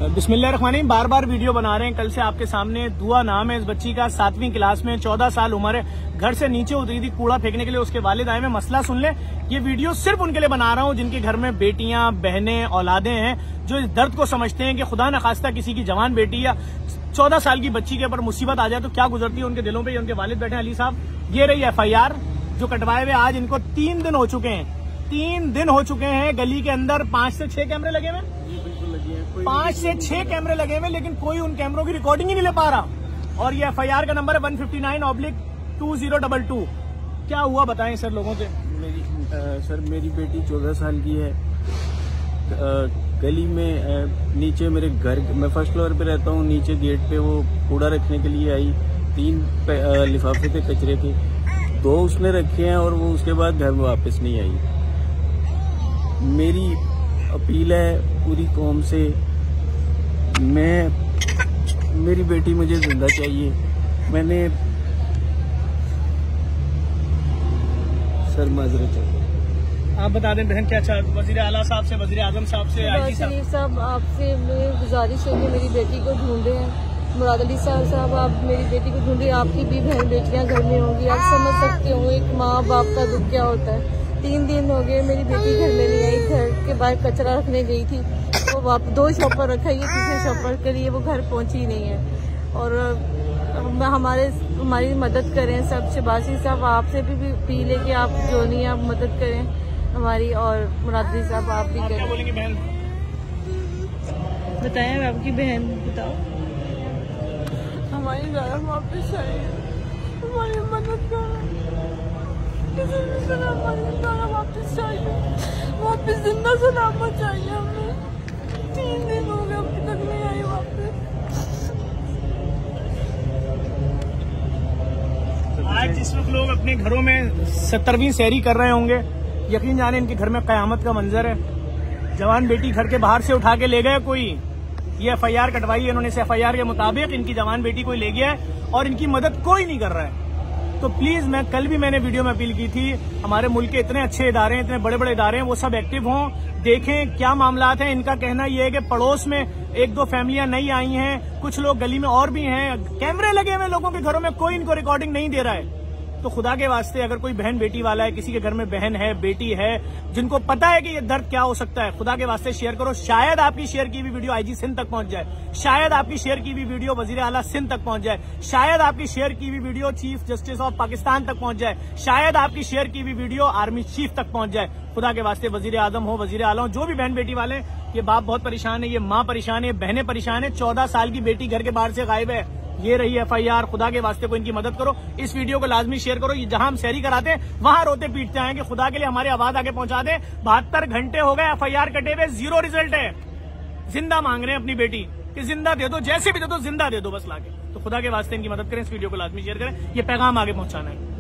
बिस्मिल्लाहिर्रहमानिर्रहीम। बार बार वीडियो बना रहे हैं। कल से आपके सामने दुआ नाम है इस बच्ची का, 7वीं क्लास में, 14 साल उम्र है। घर से नीचे उतरी थी कूड़ा फेंकने के लिए, उसके वालिद आए में मसला सुन ले। ये वीडियो सिर्फ उनके लिए बना रहा हूँ जिनके घर में बेटियां, बहनें, औलादे हैं, जो इस दर्द को समझते हैं कि खुदा न खास्ता किसी की जवान बेटी या 14 साल की बच्ची के ऊपर मुसीबत आ जाए तो क्या गुजरती है उनके दिलों पे। उनके वालिद बैठे अली साहब, ये रही FIR जो कटवाए हुए। आज इनको 3 दिन हो चुके हैं, 3 दिन हो चुके हैं। गली के अंदर 5 से 6 कैमरे लगे हुए, 5 से 6 कैमरे लगे हुए, लेकिन कोई उन कैमरों की रिकॉर्डिंग ही नहीं ले पा रहा। और ये FIR का नंबर है 159/2022। क्या हुआ बताएं सर लोगों से। सर मेरी बेटी 14 साल की है। गली में नीचे मेरे घर, मैं फर्स्ट फ्लोर पे रहता हूँ, नीचे गेट पे वो कूड़ा रखने के लिए आई। 3 लिफाफे थे कचरे के, 2 उसने रखे हैं और वो उसके बाद घर में वापस नहीं आई। मेरी अपील है पूरी कौम से, मेरी बेटी मुझे जिंदा चाहिए। मैंने सर माजरत है। आप बता दें बहन क्या चाहते, वजीर आला साहब से, वजीर आजम साहब से, IG साहब आपसे मेरी गुजारिश है कि मेरी बेटी को ढूंढे हैं। मुराद अली साहब आप मेरी बेटी को ढूंढे। आपकी भी बहन बेटियां घर में होंगी, आप समझ सकते हो एक माँ बाप का दुख क्या होता है। 3 दिन हो गए मेरी बेटी घर में नहीं आई। घर के बाहर कचरा रखने गई थी, वो 2 शॉपर रखा, ये तीसरे शॉपर के लिए वो घर पहुंची नहीं है। और हमारी मदद करें सब। शबासी साहब आपसे भी अपील है कि आप जो नहीं आप मदद करें हमारी। और मुरादी साहब आप भी करें। क्या बोलेंगे बहन, बताएं आपकी बहन बताओ। हमारी ज़रा वापस आई, हमारी मदद करो, किसी भी तरह हमारी ज़रा वापस चाहिए, वापस जिंदा सलामत चाहिए हमें। 3 दिन हो गए अभी तक नहीं आई वापस। आज जिस वक्त लोग अपने घरों में 70वीं सहरी कर रहे होंगे, यकीन जाने इनके घर में कयामत का मंजर है। जवान बेटी घर के बाहर से उठा के ले गए कोई, ये FIR कटवाई है इन्होंने। इस FIR के मुताबिक इनकी जवान बेटी कोई ले गया है और इनकी मदद कोई नहीं कर रहा है। तो प्लीज, कल भी मैंने वीडियो में अपील की थी, हमारे मुल्क के इतने अच्छे इदारे हैं, इतने बड़े बड़े इदारे हैं, वो सब एक्टिव हों, देखें क्या मामला है। इनका कहना यह है कि पड़ोस में 1-2 फैमिलियां नई आई हैं, कुछ लोग गली में और भी हैं, कैमरे लगे हुए लोगों के घरों में, कोई इनको रिकॉर्डिंग नहीं दे रहा है। तो खुदा के वास्ते अगर कोई बहन बेटी वाला है, किसी के घर में बहन है, बेटी है, जिनको पता है कि ये दर्द क्या हो सकता है, खुदा के वास्ते शेयर करो। शायद आपकी शेयर की हुई वीडियो IG सिंध तक पहुंच जाए, शायद आपकी शेयर की हुई वीडियो वजीर आला सिंध तक पहुंच जाए, शायद आपकी शेयर की हुई video chief justice of Pakistan तक पहुंच जाए, शायद आपकी शेयर की हुई वीडियो आर्मी चीफ तक पहुंच जाए। खुदा के वास्ते वजीर आजम हो, वजीर आला हो, जो भी बहन बेटी वाले, ये बाप बहुत परेशान है, ये माँ परेशान है, बहनें परेशान है। 14 साल की बेटी घर के बाहर से गायब है। ये रही FIR। खुदा के वास्ते को इनकी मदद करो। इस वीडियो को लाजमी शेयर करो। जहां हम सहरी कराते हैं वहां रोते पीटते हैं कि खुदा के लिए हमारी आवाज आगे पहुंचा दें। 72 घंटे हो गए FIR कटे हुए, 0 रिजल्ट है। जिंदा मांग रहे हैं अपनी बेटी कि जिंदा दे दो, जैसे भी दे दो, जिंदा दे दो बस लाके। तो खुदा के वास्ते इनकी मदद करें, इस वीडियो को लाजमी शेयर करें, ये पैगाम आगे पहुंचाना है।